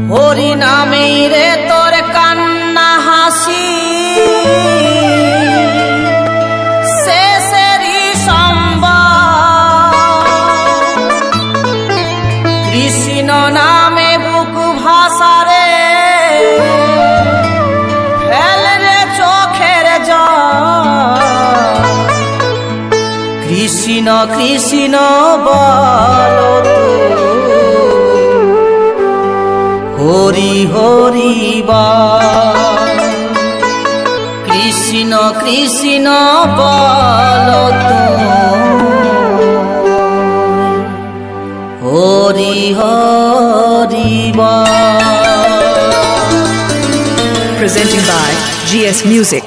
হরি নামে রে তোর কান্না হাসি শেষেরই সম্বল কৃষ্ণ নামে বুক ভাষারে ফেল রে চোখের জল কৃষ্ণ কৃষ্ণ বল হরি হরি বল কৃষ্ণ কৃষ্ণ বল হরি হরি বল। Presenting by GS Music.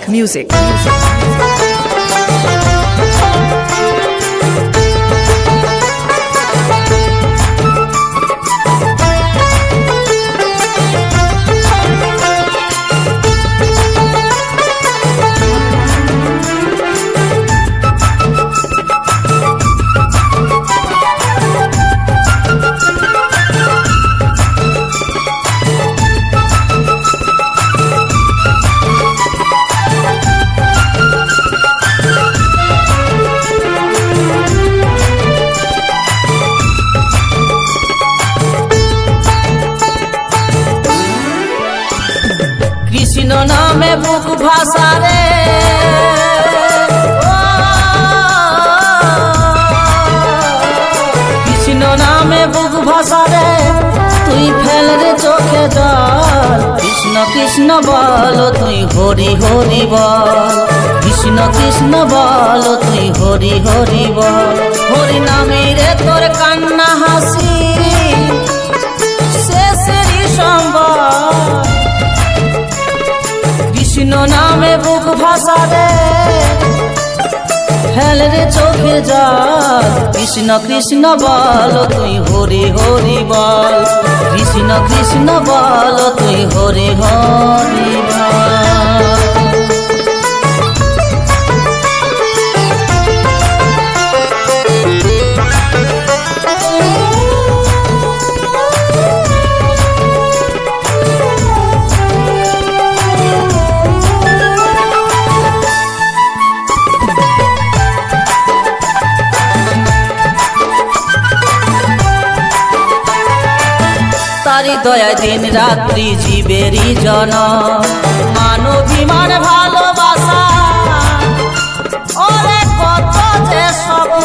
Krishna নামে বুক ভাষারে কৃষ্ণ নামে বুক ভাষারে তুই ফেল রে চোখে জল কৃষ্ণ কৃষ্ণ বল তুই হরি হরি বল কৃষ্ণ কৃষ্ণ বল তুই হরি হরি বল। হরি নামে রে তোর কান্না হাসি শেষেরই সম্বল কৃষ্ণ নামে বুক ভাষারে ফেল রে চোখে জল কৃষ্ণ কৃষ্ণ বল তুই হরি হরি বল কৃষ্ণ কৃষ্ণ বল তুই হরি হরি বল। তারি দয়ায় দিন রাত্রি জীবেরই জন মানবিমান ভালোবাসা ওরে কত যে স্বপ্ন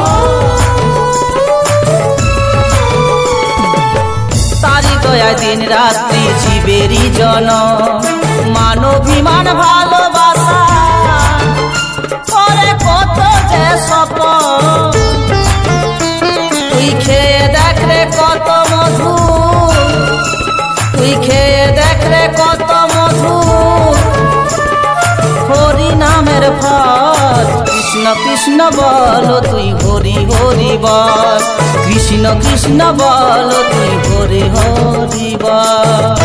তারি দয়ায় দিন রাত্রি জীবেরই জন মানবিমান ভালোবাসা ওরে কত যে স্বপ্ন তুই খেয়ে দেখ রে কত মধু তুই খেয়ে দেখ রে কত মধু হরি নামের ফল কৃষ্ণ কৃষ্ণ বল তুই হরি হরি বল কৃষ্ণ কৃষ্ণ বল তুই হরি হরি বল।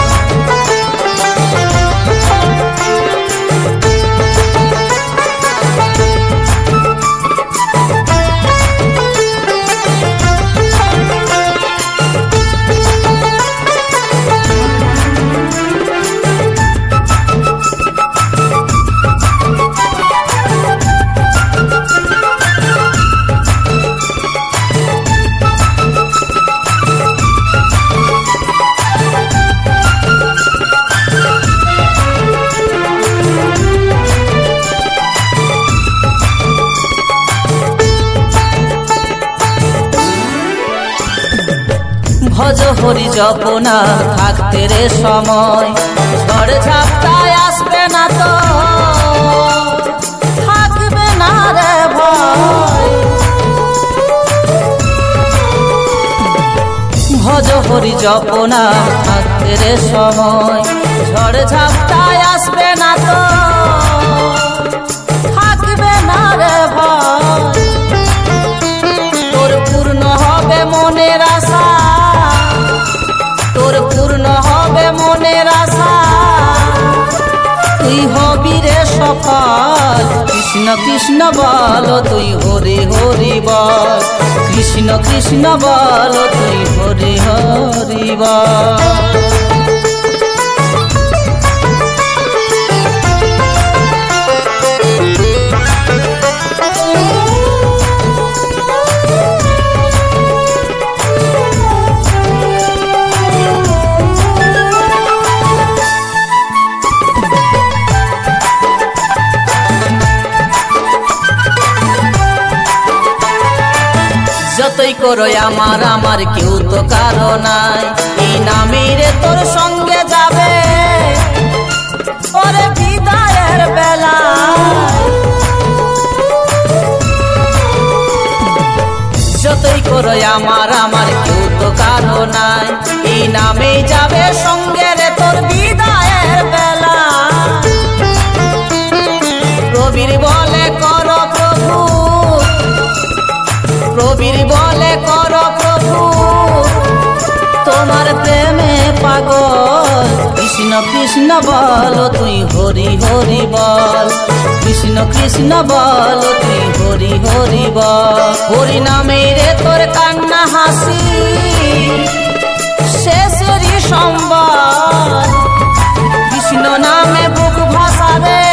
ভজ হরি জপনা থাকতে রে সময় ঝড় ঝাপটায় আসবে না তো থাকবে না রে ভয় ভজ হরি জপনা থাকতে রে সময় ঝড় ঝাপটায় আসবে না তো থাকবে না রে ভয় তোর পূর্ণ হবে মনের আশা তোর পূর্ণ হবে মনের আশা তুই হবি রে সফল কৃষ্ণ কৃষ্ণ বল তুই হরি হরি বল কৃষ্ণ কৃষ্ণ বল তুই হরি হরি বল। করো আমার আমার কেউ তো কারো নাই, এই নামে রে তোর সঙ্গে যাবে ওরে বিদায়ের বেলা। যতই করো আমার আমার কেউ তো কারো নাই, এই নামে যাবে সঙ্গে রে তোর বিদায়ের বেলা। প্রবীর বলে কর প্রভু, প্রবীর বলে কর প্রভু তোমার প্রেমে পাগল। কৃষ্ণ কৃষ্ণ বল তুই হরি হরি বল, কৃষ্ণ কৃষ্ণ বল তুই হরি হরি বল। হরি নামে রে তোর কান্না হাসি শেষেরই সম্বল, কৃষ্ণ নামে বুক ভাসাবে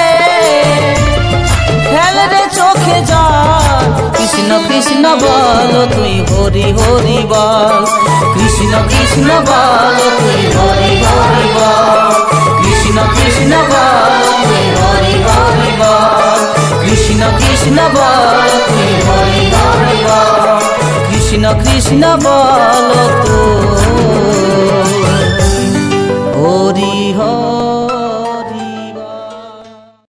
ফেল রে চোখে জল। কৃষ্ণ কৃষ্ণ বল তুই হরি হরি বল, কৃষ্ণ কৃষ্ণ বল তুই হরি হরি বল, কৃষ্ণ কৃষ্ণ বল তুই হরি হরি বল, কৃষ্ণ কৃষ্ণ বল তুই হরি হরি বল, কৃষ্ণ কৃষ্ণ বল তুই হরি হরি।